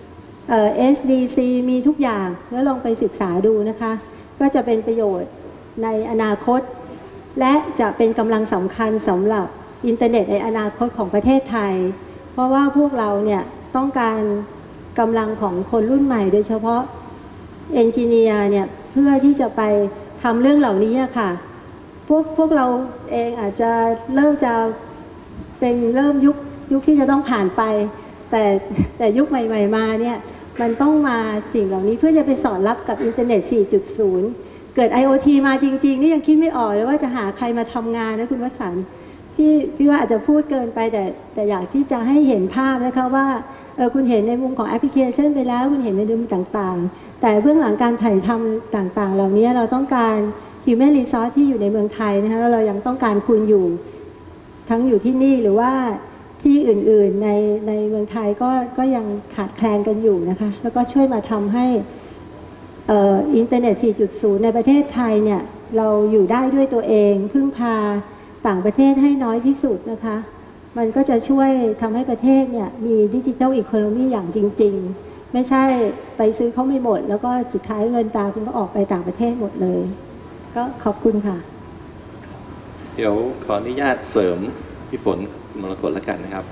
SDC มีทุกอย่างแล้วลองไปศึกษาดูนะคะก็จะเป็นประโยชน์ในอนาคตและจะเป็นกำลังสำคัญสำหรับอินเทอร์เน็ตในอนาคตของประเทศไทยเพราะว่าพวกเราเนี่ยต้องการกำลังของคนรุ่นใหม่โดยเฉพาะเอนจิเนียร์เนี่ยเพื่อที่จะไปทำเรื่องเหล่านี้ค่ะพวกเราเองอาจจะเริ่มยุคที่จะต้องผ่านไปแต่ยุคใหม่ๆมาเนี่ยมันต้องมาสิ่งเหล่านี้เพื่อจะไปสอดรับกับอินเทอร์เน็ต 4.0 เกิด IoT มาจริงๆนี่ยังคิดไม่ออกเลยว่าจะหาใครมาทำงานนะคุณวสันต์พี่ว่าอาจจะพูดเกินไปแต่อยากที่จะให้เห็นภาพนะคะว่าคุณเห็นในมุมของแอปพลิเคชันไปแล้วคุณเห็นในมุมต่างๆแต่เบื้องหลังการถ่ายทำต่างๆเหล่านี้เราต้องการ Human Resource ที่อยู่ในเมืองไทยนะคะแล้วเรายังต้องการคุณทั้งอยู่ที่นี่หรือว่าที่อื่นๆในเมืองไทยก็ยังขาดแคลนกันอยู่นะคะแล้วก็ช่วยมาทำให้อินเทอร์เน็ต 4.0 ในประเทศไทยเนี่ยเราอยู่ได้ด้วยตัวเองพึ่งพาต่างประเทศให้น้อยที่สุดนะคะมันก็จะช่วยทำให้ประเทศเนี่ยมีดิจิทัลอีโคโนมีอย่างจริงๆไม่ใช่ไปซื้อเขาไม่หมดแล้วก็สุดท้ายเงินตาคุณก็ออกไปต่างประเทศหมดเลยก็ขอบคุณค่ะเดี๋ยวขออนุญาตเสริมพี่ฝนมรกตแล้วกันนะครับ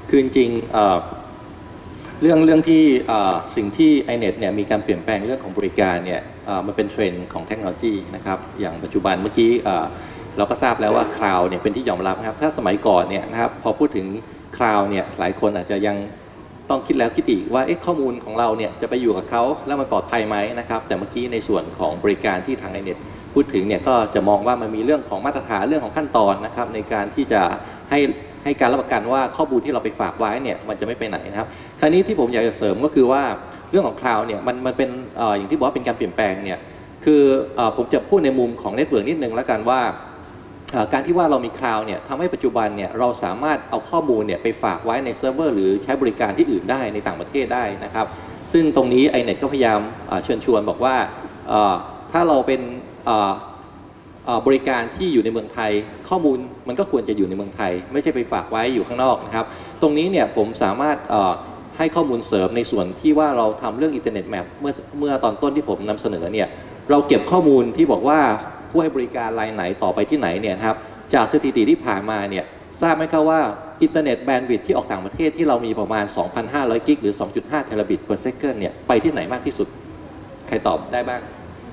คือจริงเรื่องที่สิ่งที่ iNet เนี่ยมีการเปลี่ยนแปลงเรื่องของบริการเนี่ยมันเป็นเทรนด์ของเทคโนโลยีนะครับอย่างปัจจุบันเมื่อกี้เราก็ทราบแล้วว่าคลาวด์เนี่ยเป็นที่ยอมรับนะครับถ้าสมัยก่อนเนี่ยนะครับพอพูดถึงคลาวด์เนี่ยหลายคนอาจจะยังต้องคิดแล้วคิดอีกว่าข้อมูลของเราเนี่ยจะไปอยู่กับเขาแล้วมันปลอดภัยไหมนะครับแต่เมื่อกี้ในส่วนของบริการที่ทาง iNet พูดถึงเนี่ยก็จะมองว่ามันมีเรื่องของมาตรฐานเรื่องของขั้นตอนนะครับในการที่จะให้การรับประกันว่าข้อมูลที่เราไปฝากไว้เนี่ยมันจะไม่ไปไหนนะครับคราวนี้ที่ผมอยากจะเสริมก็คือว่าเรื่องของคลาวด์เนี่ยมันเป็นอย่างที่บอกว่าเป็นการเปลี่ยนแปลงเนี่ยคือผมจะพูดในมุมของเน็ตเวิร์กนิดนึงแล้วกันว่าการที่ว่าเรามีคลาวด์เนี่ยทำให้ปัจจุบันเนี่ยเราสามารถเอาข้อมูลเนี่ยไปฝากไว้ในเซิร์ฟเวอร์หรือใช้บริการที่อื่นได้ในต่างประเทศได้นะครับซึ่งตรงนี้ iNet ก็พยายามเชิญชวนบอกว่าถ้าเราเป็นบริการที่อยู่ในเมืองไทยข้อมูลมันก็ควรจะอยู่ในเมืองไทยไม่ใช่ไปฝากไว้อยู่ข้างนอกนะครับตรงนี้เนี่ยผมสามารถให้ข้อมูลเสริมในส่วนที่ว่าเราทำเรื่องอินเทอร์เน็ตแมปเมื่อตอนต้นที่ผมนำเสนอเนี่ยเราเก็บข้อมูลที่บอกว่าผู้ให้บริการรายไหนต่อไปที่ไหนเนี่ยครับจากสถิติที่ผ่านมาเนี่ยทราบไหมครับว่าอินเทอร์เน็ตแบนด์วิดท์ที่ออกต่างประเทศที่เรามีประมาณ 2,500 กิกหรือ 2.5 เทราบิต per second เนี่ยไปที่ไหนมากที่สุดใครตอบได้บ้าง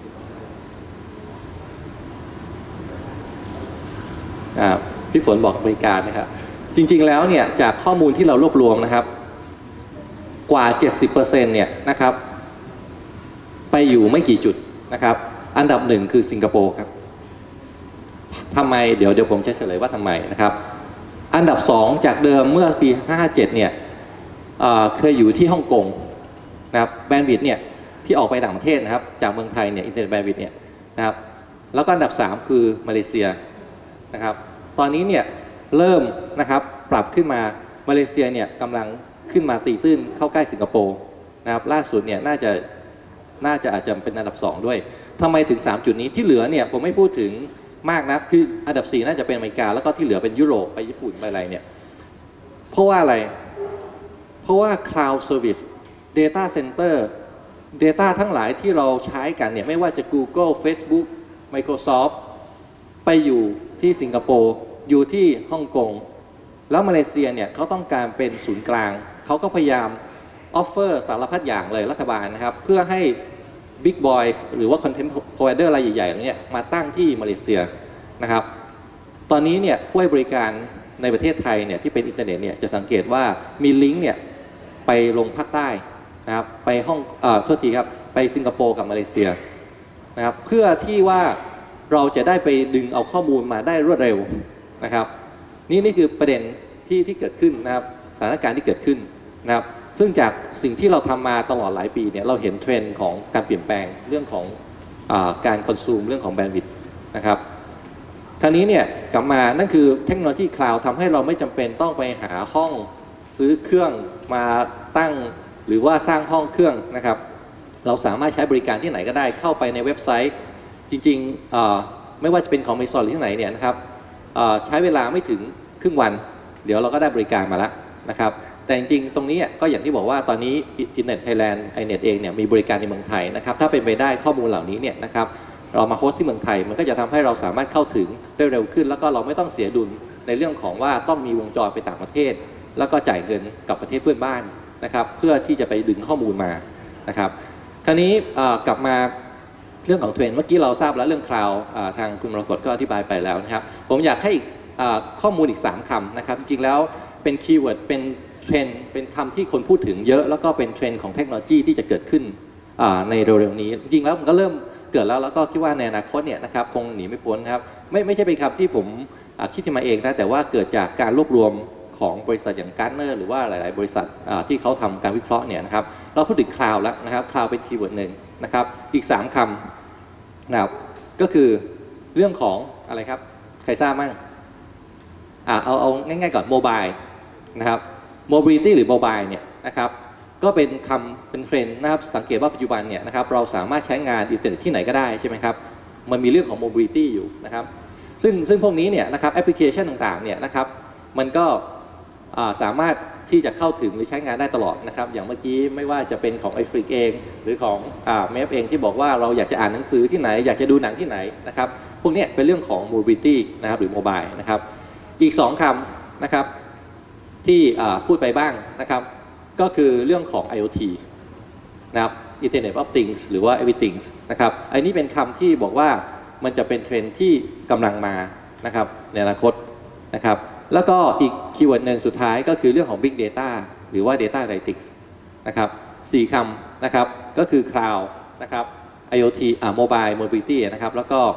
พี่ฝนบอกบริการนะครับจริงๆแล้วเนี่ยจากข้อมูลที่เรารวบรวมนะครับกว่า 70% เนี่ยนะครับไปอยู่ไม่กี่จุดนะครับอันดับหนึ่งคือสิงคโปร์ครับทำไมเดี๋ยวผมจะเฉลยว่าทำไมนะครับอันดับ2จากเดิมเมื่อปี57เนี่ยเคยอยู่ที่ฮ่องกงนะครับแบนด์วิดท์เนี่ยที่ออกไปต่างประเทศนะครับจากเมืองไทยเนี่ยอินเทอร์เน็ตแบนด์วิดท์เนี่ยนะครับแล้วก็อันดับ3คือมาเลเซียนะครับตอนนี้เนี่ยเริ่มนะครับปรับขึ้นมามาเลเซียเนี่ยกำลังขึ้นมาตีตื้นเข้าใกล้สิงคโปร์นะครับล่าสุดเนี่ยน่าจะอาจจะเป็นอันดับ2ด้วยทำไมถึง3จุดนี้ที่เหลือเนี่ยผมไม่พูดถึงมากนะคืออันดับ4น่าจะเป็นอเมริกาแล้วก็ที่เหลือเป็นยุโรปไปญี่ปุ่นไปอะไรเนี่ยเพราะว่าอะไรเพราะว่า cloud service data center data ทั้งหลายที่เราใช้กันเนี่ยไม่ว่าจะ Google Facebook Microsoft ไปอยู่ที่สิงคโปร์อยู่ที่ฮ่องกงแล้วมาเลเซียเนี่ยเขาต้องการเป็นศูนย์กลางเขาก็พยายามออฟเฟอร์สารพัดอย่างเลยรัฐบาลนะครับเพื่อให้ Big Boys หรือว่า Content Provider รายใหญ่ๆเนี่ยมาตั้งที่มาเลเซียนะครับตอนนี้เนี่ยผู้ให้บริการในประเทศไทยเนี่ยที่เป็นอินเทอร์เน็ตเนี่ยจะสังเกตว่ามีลิงก์เนี่ยไปลงภาคใต้นะครับไปโทษทีครับไปสิงคโปร์กับมาเลเซียนะครับเพื่อที่ว่าเราจะได้ไปดึงเอาข้อมูลมาได้รวดเร็วนะครับนี่คือประเด็นที่เกิดขึ้นนะครับสถานการณ์ที่เกิดขึ้นนะครับซึ่งจากสิ่งที่เราทำมาตลอดหลายปีเนี่ยเราเห็นเทรนด์ของการเปลี่ยนแปลงเรื่องของการคอนซูมเรื่องของแบนด์วิดท์นะครับคราวนี้เนี่ยกลับมานั่นคือเทคโนโลยีคลาวด์ทำให้เราไม่จำเป็นต้องไปหาห้องซื้อเครื่องมาตั้งหรือว่าสร้างห้องเครื่องนะครับเราสามารถใช้บริการที่ไหนก็ได้เข้าไปในเว็บไซต์จริงๆไม่ว่าจะเป็นของ Amazon หรือที่ไหนเนี่ยนะครับใช้เวลาไม่ถึงครึ่งวันเดี๋ยวเราก็ได้บริการมาแล้วนะครับแต่จริงๆตรงนี้ก็อย่างที่บอกว่าตอนนี้ Internet Thailand iNet เองเนี่ยมีบริการในเมืองไทยนะครับถ้าเป็นไปได้ข้อมูลเหล่านี้เนี่ยนะครับเรามาโฮสต์ที่เมืองไทยมันก็จะทำให้เราสามารถเข้าถึงได้เร็วขึ้นแล้วก็เราไม่ต้องเสียดุลในเรื่องของว่าต้องมีวงจรไปต่างประเทศแล้วก็จ่ายเงินกับประเทศเพื่อนบ้านนะครับเพื่อที่จะไปดึงข้อมูลมานะครับคราวนี้กลับมาเรื่องของเทรนด์เมื่อกี้เราทราบแล้วเรื่องคลาวด์ทางคุณมรกตก็อธิบายไปแล้วนะครับผมอยากให้อีกข้อมูลอีก3คำนะครับจริงๆแล้วเป็นคีย์เวิร์ดเป็นเทรนด์เป็นคำที่คนพูดถึงเยอะแล้วก็เป็นเทรนด์ของเทคโนโลยีที่จะเกิดขึ้นในเร็วๆนี้จริงๆแล้วมันก็เริ่มเกิดแล้วก็คิดว่าในอนาคตเนี่ยนะครับคงหนีไม่พ้นครับไม่ใช่เป็นคำที่ผมคิดขึ้นมาเองนะแต่ว่าเกิดจากการรวบรวมของบริษัทอย่างการ์เนอร์หรือว่าหลายๆบริษัทที่เขาทำการวิเคราะห์เนี่ยนะครับเราพูดถึงคลาวด์แล้วนะครับคลาวด์เป็นคีย์เวิร์ดหนึ่งนะครับอีก3คำนะครับก็คือเรื่องของอะไรครับใครทราบมั่งเอาง่ายๆก่อนโมบายนะครับโมบิลิตี้หรือโมบายเนี่ยนะครับก็เป็นเทรนด์นะครับสังเกตว่าปัจจุบันเนี่ยนะครับเราสามารถใช้งานอินเทอร์เน็ตที่ไหนก็ได้ใช่ไหมครับมันมีเรื่องของโมบิลิตี้อยู่นะครับซึ่งพวกนี้เนี่ยนะครับแอปพลิเคชันต่างๆเนี่ยนะครับมันก็สามารถที่จะเข้าถึงหรือใช้งานได้ตลอดนะครับอย่างเมื่อกี้ไม่ว่าจะเป็นของไอฟริกเองหรือของเมฟเองที่บอกว่าเราอยากจะอ่านหนังสือที่ไหนอยากจะดูหนังที่ไหนนะครับพวกนี้เป็นเรื่องของ mobility นะครับหรือ mobile นะครับอีก2คำนะครับที่พูดไปบ้างนะครับก็คือเรื่องของ IoT นะครับ Internet of Things หรือว่า Everything นะครับอันนี้เป็นคำที่บอกว่ามันจะเป็นเทรนด์ที่กำลังมานะครับในอนาคตนะครับแล้วก็อีกคีย์เวิร์ดหนึ่งสุดท้ายก็คือเรื่องของ Big Data หรือว่า Data Analytics นะครับ4คำนะครับก็คือ Cloud นะครับ IoT Mobile Mobility นะครับแล้วก็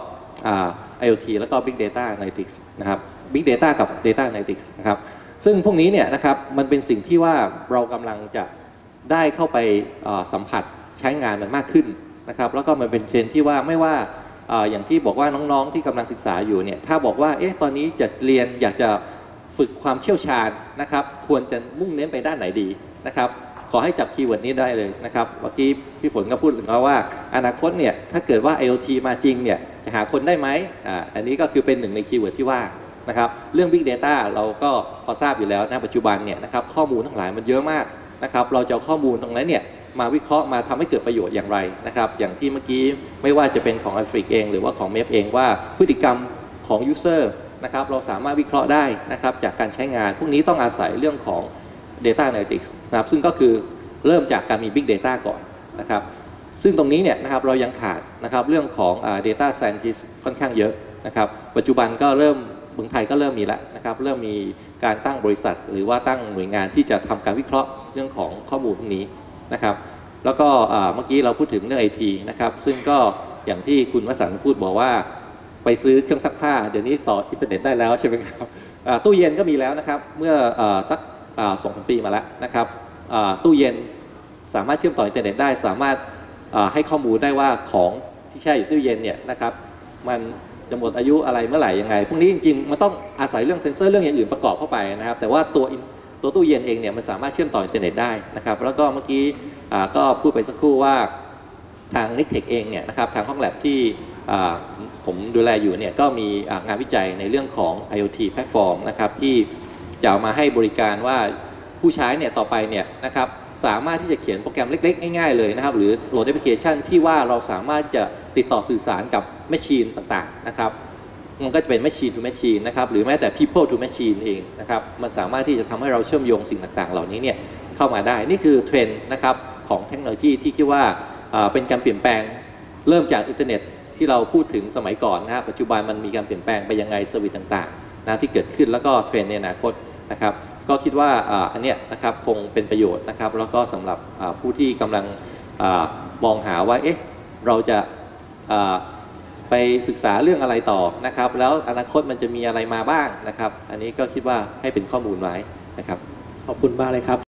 IoT แล้วก็ Big Data Analytics นะครับ Big Data กับ Data Analytics นะครับซึ่งพวกนี้เนี่ยนะครับมันเป็นสิ่งที่ว่าเรากำลังจะได้เข้าไปสัมผัสใช้งานมันมากขึ้นนะครับแล้วก็มันเป็นเทรนด์ที่ว่าไม่ว่าอย่างที่บอกว่าน้องๆที่กำลังศึกษาอยู่เนี่ยถ้าบอกว่าตอนนี้จะเรียนอยากจะฝึกความเชี่ยวชาญนะครับควรจะมุ่งเน้นไปด้านไหนดีนะครับขอให้จับคีย์เวิร์ดนี้ได้เลยนะครับเมื่อกี้พี่ฝนก็พูดถึงว่าอนาคตเนี่ยถ้าเกิดว่า IoT มาจริงเนี่ยจะหาคนได้ไหมอันนี้ก็คือเป็นหนึ่งในคีย์เวิร์ดที่ว่านะครับเรื่อง Big Data เราก็พอทราบอยู่แล้วณปัจจุบันเนี่ยนะครับข้อมูลทั้งหลายมันเยอะมากนะครับเราจะเอาข้อมูลตรงนั้นเนี่ยมาวิเคราะห์มาทำให้เกิดประโยชน์อย่างไรนะครับอย่างที่เมื่อกี้ไม่ว่าจะเป็นของ Afric เองหรือว่าของ MEP เองว่าพฤติกรรมของ User นะครับเราสามารถวิเคราะห์ได้นะครับจากการใช้งานพวกนี้ต้องอาศัยเรื่องของ Data Analytics นะครับซึ่งก็คือเริ่มจากการมี Big Data ก่อนนะครับซึ่งตรงนี้เนี่ยนะครับเรายังขาดนะครับเรื่องของData Scientist ค่อนข้างเยอะนะครับปัจจุบันก็เริ่มเมืองไทยก็เริ่มมีแล้วนะครับเริ่มมีการตั้งบริษัทหรือว่าตั้งหน่วยงานที่จะทำการวิเคราะห์เรื่องของข้อมูลพวกนี้นะครับแล้วก็เมื่อกี้เราพูดถึงเรื่อง IT นะครับซึ่งก็อย่างที่คุณวสันต์พูดบอกว่าไปซื้อเครื่องซักผ้าเดี๋ยวนี้ต่ออินเทอร์เน็ตได้แล้วใช่ไหมครับตู้เย็นก็มีแล้วนะครับเมื่อสัก2-3 ปีมาแล้วนะครับตู้เย็นสามารถเชื่อมต่ออินเทอร์เน็ตได้สามารถให้ข้อมูลได้ว่าของที่แช่อยู่ตู้เย็นเนี่ยนะครับมันจะหมดอายุอะไรเมื่อไหร่ยังไงพวกนี้จริงๆมันต้องอาศัยเรื่องเซ็นเซอร์เรื่องอย่างอื่นประกอบเข้าไปนะครับแต่ว่าตัวตู้เย็นเองเนี่ยมันสามารถเชื่อมต่ออินเทอร์เน็ตได้นะครับแล้วก็เมื่อกี้ก็พูดไปสักครู่ว่าทาง Nextech เองเนี่ยนะครับทางห้องแลบที่ผมดูแลอยู่เนี่ยก็มีงานวิจัยในเรื่องของ IoT แพลตฟอร์มนะครับที่จะเอามาให้บริการว่าผู้ใช้เนี่ยต่อไปเนี่ยนะครับสามารถที่จะเขียนโปรแกรมเล็กๆง่ายๆเลยนะครับหรือโหลดแอปพลิเคชันที่ว่าเราสามารถจะติดต่อสื่อสารกับแมชชีนต่างๆนะครับมันก็จะเป็น machine to machine นะครับหรือแม้แต่ people to machine เองนะครับมันสามารถที่จะทำให้เราเชื่อมโยงสิ่งต่างๆเหล่านี้เนี่ยเข้ามาได้นี่คือเทรนด์นะครับของเทคโนโลยีที่คิดว่าเป็นการเปลี่ยนแปลงเริ่มจากอินเทอร์เน็ตที่เราพูดถึงสมัยก่อนนะครับปัจจุบันมันมีการเปลี่ยนแปลงไปยังไงเซอร์วิสต่างๆนะที่เกิดขึ้นแล้วก็เทรนด์ในอนาคตนะครับก็คิดว่าอันเนี้ยนะครับคงเป็นประโยชน์นะครับแล้วก็สำหรับผู้ที่กำลังมองหาว่าเราจะไปศึกษาเรื่องอะไรต่อนะครับแล้วอนาคตมันจะมีอะไรมาบ้างนะครับอันนี้ก็คิดว่าให้เป็นข้อมูลไว้นะครับขอบคุณมากเลยครับ